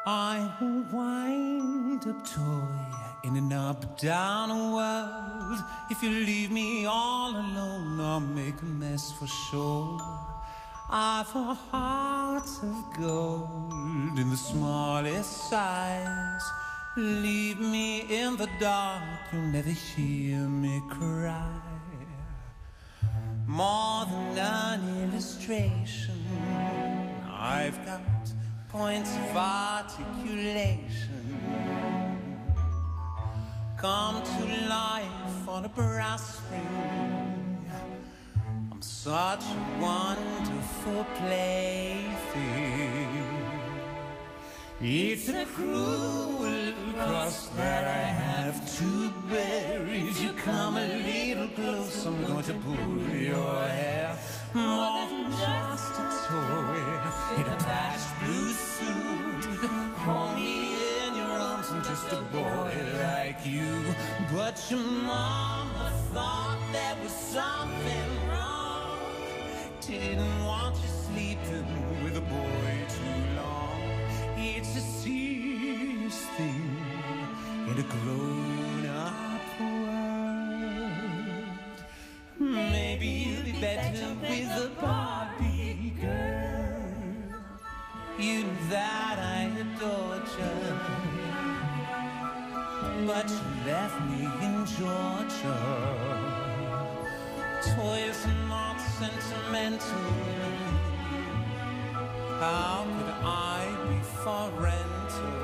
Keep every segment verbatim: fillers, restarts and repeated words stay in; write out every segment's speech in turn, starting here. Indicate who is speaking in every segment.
Speaker 1: I'm a wind-up toy in an up-down world. If you leave me all alone, I'll make a mess for sure. I've a heart of gold in the smallest size. Leave me in the dark, you'll never hear me cry. More than an illustration, I've got points of articulation. Come to life on a brass spring. I'm such a wonderful plaything. It's a cruel cross that I have to bear. If you come a little close, I'm going to pull your hair. More than just a toy in a patched blue suit. Hold me in your arms, I'm just a boy like you. But your mama thought there was something wrong. Didn't want you sleeping with a boy too long. It's a serious thing in a grown-up world. Maybe you'll be better with a Barbie girl. You know that I adored you, but you left me in Georgia. Toys are not sentimental. How could I be for rental?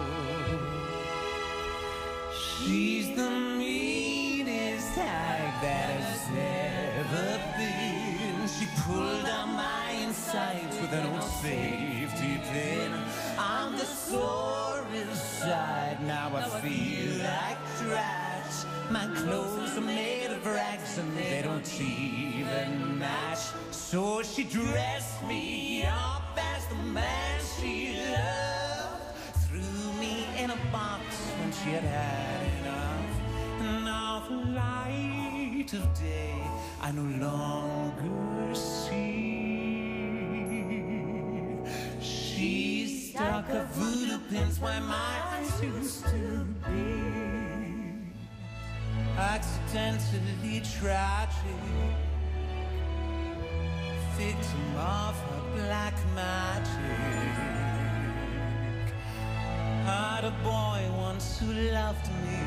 Speaker 1: She's the meanest hag that has ever been. She pulled out my insides with an old safety pin. I'm the sore inside, now I feel like trash. My clothes are made of rags and they don't even match. So she dressed me up as the man she loved, threw me in a box when she had had enough. And now the light of day I no longer see. She stuck her voodoo pins where my eyes used to be. Accidentally tragic, victim of her black magic. Had a boy once who loved me,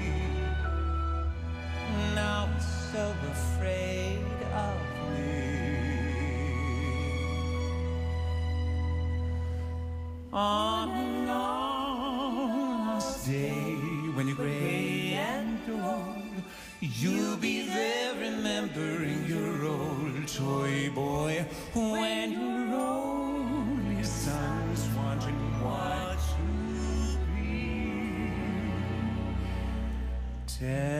Speaker 1: now he's so afraid of me. On a long last day, when you're gray and old, you'll be there remembering your old toy boy. When your only son's wondering what you'll be, tell